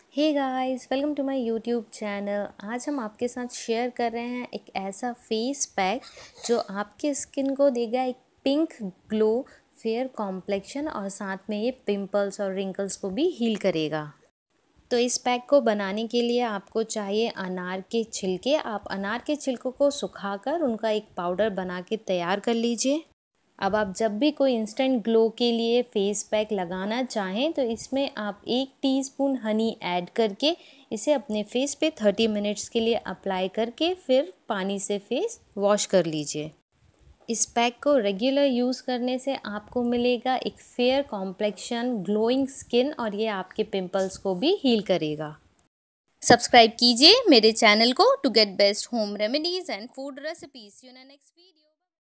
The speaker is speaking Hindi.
Hey guys, welcome to my YouTube channel. आज हम आपके साथ शेयर कर रहे हैं एक ऐसा फेस पैक जो आपके स्किन को देगा एक पिंक ग्लो, फेयर कॉम्प्लेक्शन और साथ में ये पिंपल्स और रिंकल्स को भी हील करेगा। तो इस पैक को बनाने के लिए आपको चाहिए अनार के छिलके। आप अनार के छिलकों को सुखाकर उनका एक पाउडर बना के तैयार कर लीजिए। अब आप जब भी कोई इंस्टेंट ग्लो के लिए फेस पैक लगाना चाहें तो इसमें आप 1 टीस्पून हनी ऐड करके इसे अपने फेस पे 30 मिनट्स के लिए अप्लाई करके फिर पानी से फेस वॉश कर लीजिए। इस पैक को रेगुलर यूज़ करने से आपको मिलेगा एक फेयर कॉम्प्लेक्शन, ग्लोइंग स्किन और ये आपके पिंपल्स को भी हील करेगा। सब्सक्राइब कीजिए मेरे चैनल को to get best home remedies and food recipes. See you in next video.